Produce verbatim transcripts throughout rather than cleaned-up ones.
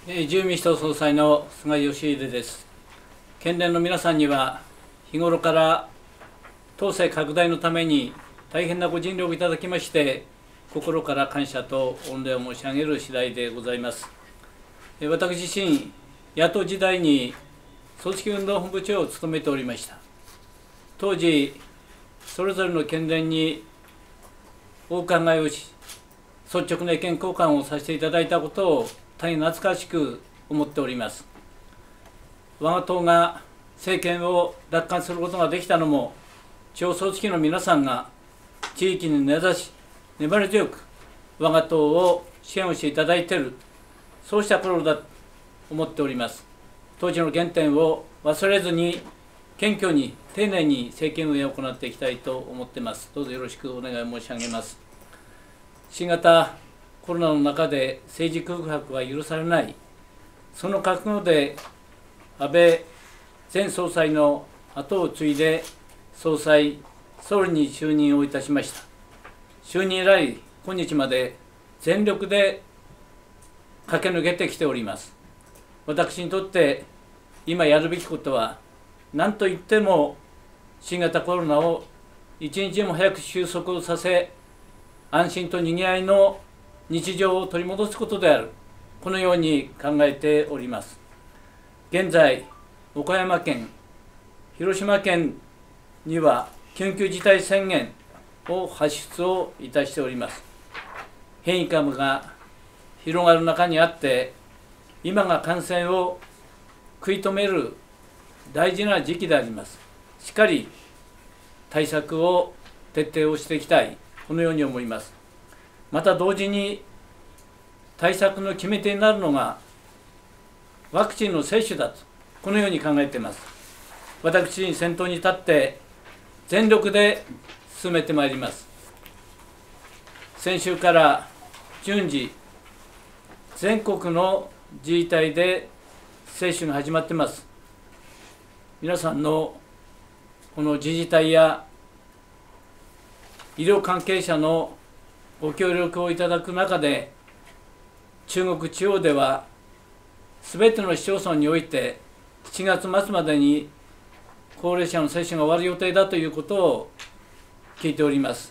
自由民主党総裁の菅義偉です。県連の皆さんには、日頃から党勢拡大のために大変なご尽力いただきまして、心から感謝と御礼を申し上げる次第でございます。私自身、野党時代に組織運動本部長を務めておりました。当時、それぞれの県連にお伺いをし、率直な意見交換をさせていただいたことを大変懐かしく思っております。我が党が政権を奪還することができたのも、地方組織の皆さんが地域に根ざし、粘り強く我が党を支援をしていただいている、そうした頃だと思っております。当時の原点を忘れずに、謙虚に丁寧に政権運営を行っていきたいと思っています。どうぞよろしくお願い申し上げます。新型コロナの中で政治空白は許されない、その覚悟で安倍前総裁の後を継いで総裁、総理に就任をいたしました。就任以来、今日まで全力で駆け抜けてきております。私にとって今やるべきことは、何といっても新型コロナを一日も早く収束させ、安心とにぎわいの日常を取り戻すことである、このように考えております。現在、岡山県、広島県には緊急事態宣言を発出をいたしております。変異株が広がる中にあって、今が感染を食い止める大事な時期であります。しっかり対策を徹底をしていきたい、このように思います。また同時に対策の決め手になるのがワクチンの接種だと、このように考えています。私に先頭に立って全力で進めてまいります。先週から順次、全国の自治体で接種が始まっています。皆さんのこの自治体や医療関係者のご協力をいただく中で、中国地方ではすべての市町村においてしちがつ末までに高齢者の接種が終わる予定だということを聞いております。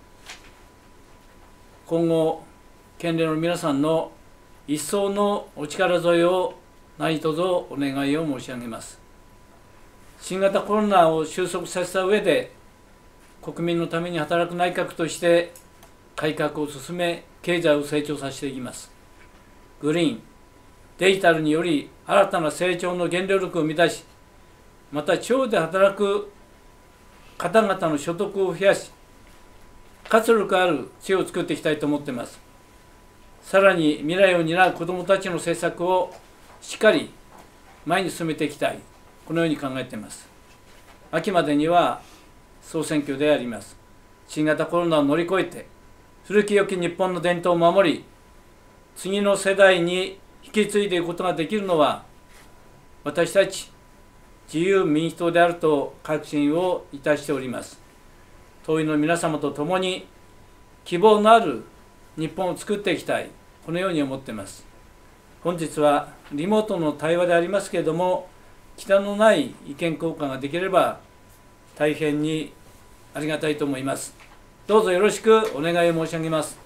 今後、県連の皆さんの一層のお力添えを何卒お願いを申し上げます。新型コロナを収束させた上で、国民のために働く内閣として改革を進め、経済を成長させていきます。グリーン、デジタルにより新たな成長の原動力を生み出し、また地方で働く方々の所得を増やし、活力ある地を作っていきたいと思っています。さらに未来を担う子どもたちの政策をしっかり前に進めていきたい、このように考えています。秋までには総選挙であります。新型コロナを乗り越えて、古き良き日本の伝統を守り、次の世代に引き継いでいくことができるのは、私たち自由民主党であると確信をいたしております。党員の皆様と共に希望のある日本を作っていきたい、このように思っています。本日はリモートの対話でありますけれども、忌憚のない意見交換ができれば大変にありがたいと思います。どうぞよろしくお願い申し上げます。